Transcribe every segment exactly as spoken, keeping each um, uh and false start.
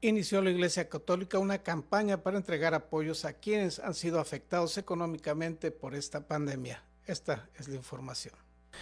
Inició la Iglesia Católica una campaña para entregar apoyos a quienes han sido afectados económicamente por esta pandemia. Esta es la información.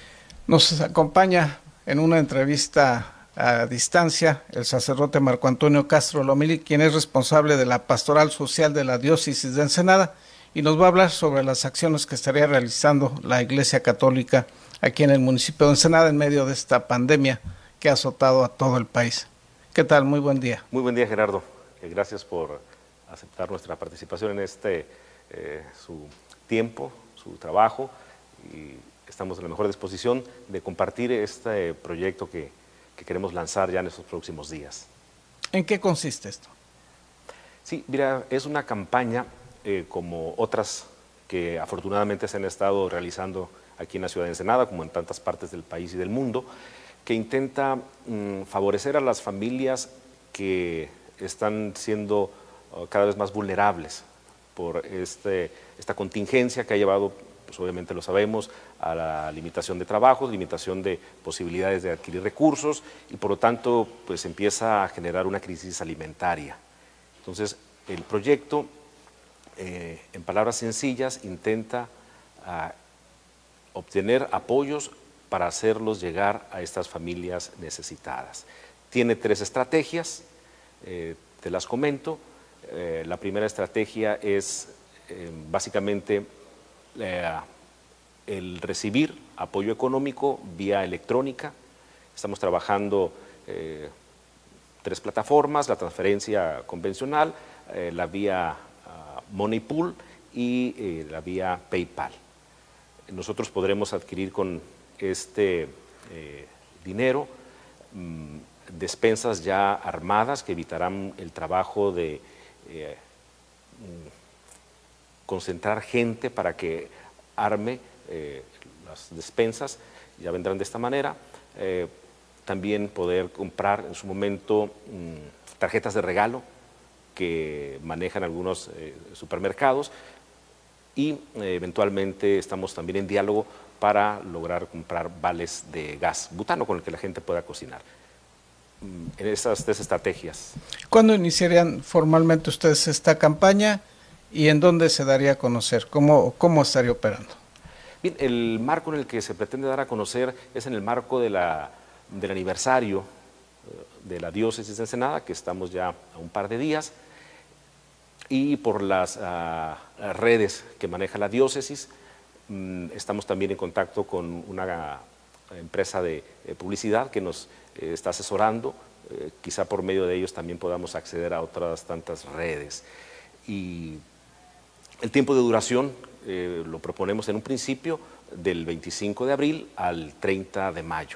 Nos acompaña en una entrevista a distancia el sacerdote Marco Antonio Castro Lomelí, quien es responsable de la pastoral social de la diócesis de Ensenada, y nos va a hablar sobre las acciones que estaría realizando la Iglesia Católica aquí en el municipio de Ensenada en medio de esta pandemia que ha azotado a todo el país. ¿Qué tal? Muy buen día. Muy buen día, Gerardo. Eh, gracias por aceptar nuestra participación en este, eh, su tiempo, su trabajo, y estamos en la mejor disposición de compartir este proyecto que, que queremos lanzar ya en estos próximos días. ¿En qué consiste esto? Sí, mira, es una campaña eh, como otras que afortunadamente se han estado realizando aquí en la ciudad de Ensenada, como en tantas partes del país y del mundo, que intenta mm, favorecer a las familias que están siendo uh, cada vez más vulnerables por este, esta contingencia que ha llevado, pues obviamente lo sabemos, a la limitación de trabajos, limitación de posibilidades de adquirir recursos, y por lo tanto pues empieza a generar una crisis alimentaria. Entonces el proyecto, eh, en palabras sencillas, intenta uh, obtener apoyos para hacerlos llegar a estas familias necesitadas. Tiene tres estrategias, eh, te las comento. Eh, la primera estrategia es eh, básicamente eh, el recibir apoyo económico vía electrónica. Estamos trabajando eh, tres plataformas: la transferencia convencional, eh, la vía uh, Money Pool y eh, la vía PayPal. Nosotros podremos adquirir con este eh, dinero mmm, despensas ya armadas que evitarán el trabajo de eh, concentrar gente para que arme eh, las despensas. Ya vendrán de esta manera. Eh, también poder comprar en su momento mmm, tarjetas de regalo que manejan algunos eh, supermercados, y eh, eventualmente estamos también en diálogo para lograr comprar vales de gas butano con el que la gente pueda cocinar. En esas tres estrategias. ¿Cuándo iniciarían formalmente ustedes esta campaña y en dónde se daría a conocer? ¿Cómo, cómo estaría operando? Bien, el marco en el que se pretende dar a conocer es en el marco de la, del aniversario de la diócesis de Ensenada, que estamos ya a un par de días, y por las uh, redes que maneja la diócesis. Estamos también en contacto con una empresa de eh, publicidad que nos eh, está asesorando. Eh, quizá por medio de ellos también podamos acceder a otras tantas redes. Y el tiempo de duración eh, lo proponemos en un principio del veinticinco de abril al treinta de mayo.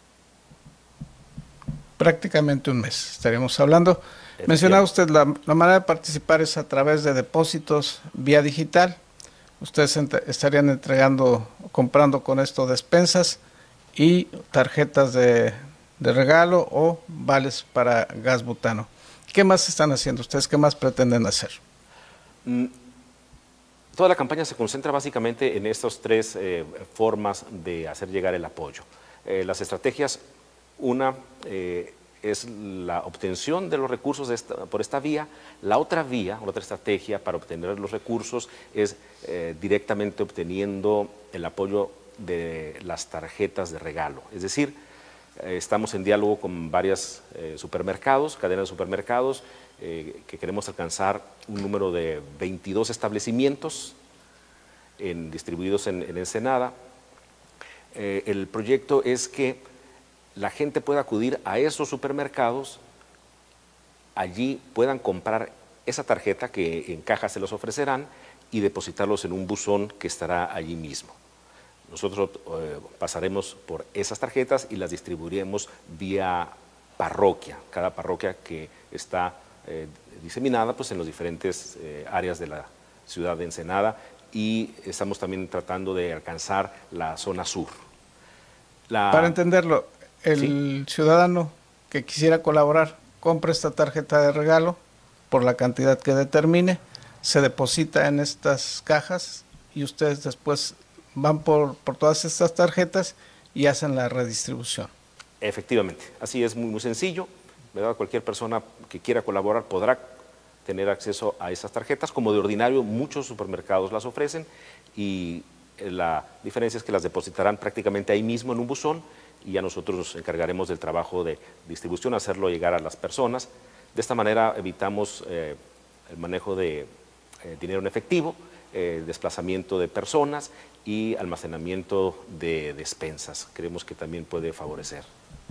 Prácticamente un mes estaríamos hablando. Mencionaba usted la, la manera de participar es a través de depósitos vía digital. Ustedes estarían entregando, comprando con esto despensas y tarjetas de, de regalo o vales para gas butano. ¿Qué más están haciendo ustedes? ¿Qué más pretenden hacer? Mm, toda la campaña se concentra básicamente en estas tres eh, formas de hacer llegar el apoyo. Eh, las estrategias, una eh, es la obtención de los recursos de esta, por esta vía. La otra vía, la otra estrategia para obtener los recursos es eh, directamente obteniendo el apoyo de las tarjetas de regalo. Es decir, eh, estamos en diálogo con varios eh, supermercados, cadenas de supermercados, eh, que queremos alcanzar un número de veintidós establecimientos en, distribuidos en, en Ensenada. Eh, el proyecto es que la gente pueda acudir a esos supermercados, allí puedan comprar esa tarjeta que en caja se los ofrecerán y depositarlos en un buzón que estará allí mismo. Nosotros eh, pasaremos por esas tarjetas y las distribuiremos vía parroquia, cada parroquia que está eh, diseminada pues, en las diferentes eh, áreas de la ciudad de Ensenada, y estamos también tratando de alcanzar la zona sur. La... Para entenderlo, el ¿Sí? ciudadano que quisiera colaborar compra esta tarjeta de regalo por la cantidad que determine, se deposita en estas cajas y ustedes después van por, por todas estas tarjetas y hacen la redistribución. Efectivamente, así es, muy, muy sencillo. ¿verdad? Cualquier persona que quiera colaborar podrá tener acceso a esas tarjetas. Como de ordinario, muchos supermercados las ofrecen y la diferencia es que las depositarán prácticamente ahí mismo en un buzón y ya nosotros nos encargaremos del trabajo de distribución, hacerlo llegar a las personas. De esta manera evitamos eh, el manejo de eh, dinero en efectivo, eh, desplazamiento de personas y almacenamiento de despensas. Creemos que también puede favorecer.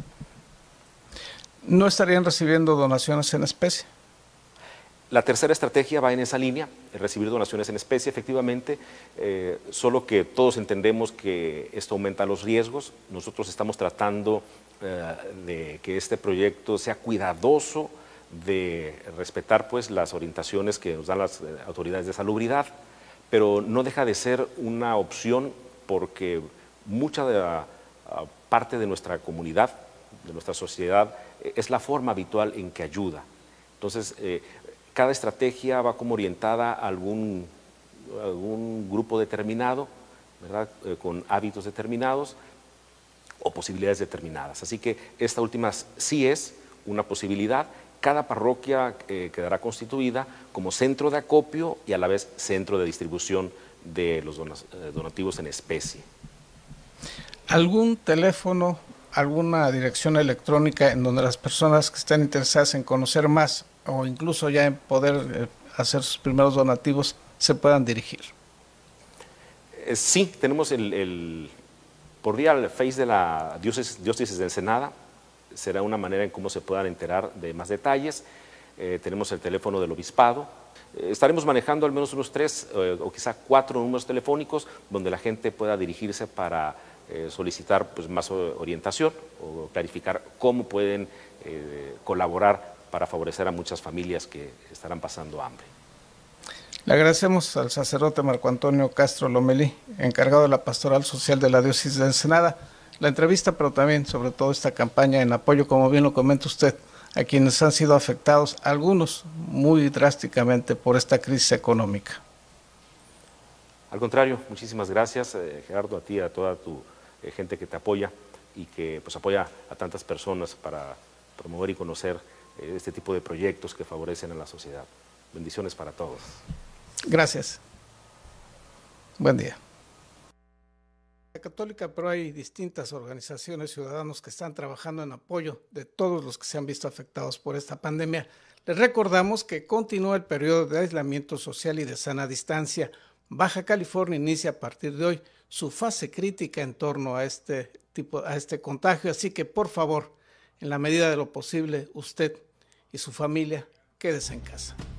¿No estarían recibiendo donaciones en especie? La tercera estrategia va en esa línea, recibir donaciones en especie, efectivamente, eh, solo que todos entendemos que esto aumenta los riesgos. Nosotros estamos tratando eh, de que este proyecto sea cuidadoso, de respetar pues, las orientaciones que nos dan las eh, autoridades de salubridad, pero no deja de ser una opción porque mucha de la uh, parte de nuestra comunidad, de nuestra sociedad, eh, es la forma habitual en que ayuda. Entonces, eh, cada estrategia va como orientada a algún, algún grupo determinado, ¿verdad? Eh, con hábitos determinados o posibilidades determinadas. Así que esta última sí es una posibilidad. Cada parroquia eh, quedará constituida como centro de acopio y a la vez centro de distribución de los donativos en especie. ¿Algún teléfono, alguna dirección electrónica en donde las personas que estén interesadas en conocer más o incluso ya en poder eh, hacer sus primeros donativos se puedan dirigir? Eh, sí, tenemos el, el por vía el Face de la diócesis, diócesis de Ensenada, será una manera en cómo se puedan enterar de más detalles. Eh, tenemos el teléfono del obispado. Eh, estaremos manejando al menos unos tres eh, o quizá cuatro números telefónicos donde la gente pueda dirigirse para eh, solicitar pues, más orientación o clarificar cómo pueden eh, colaborar para favorecer a muchas familias que estarán pasando hambre. Le agradecemos al sacerdote Marco Antonio Castro Lomelí, encargado de la Pastoral Social de la Diócesis de Ensenada, la entrevista, pero también sobre todo esta campaña en apoyo, como bien lo comenta usted, a quienes han sido afectados, algunos muy drásticamente por esta crisis económica. Al contrario, muchísimas gracias, eh, Gerardo, a ti, a toda tu eh, gente que te apoya y que pues, apoya a tantas personas para promover y conocer eh, este tipo de proyectos que favorecen a la sociedad. Bendiciones para todos. Gracias. Buen día. La Católica, pero hay distintas organizaciones, ciudadanos que están trabajando en apoyo de todos los que se han visto afectados por esta pandemia. Les recordamos que continúa el periodo de aislamiento social y de sana distancia. Baja California inicia a partir de hoy su fase crítica en torno a este tipo, a este contagio, así que por favor, en la medida de lo posible, usted y su familia, quédese en casa.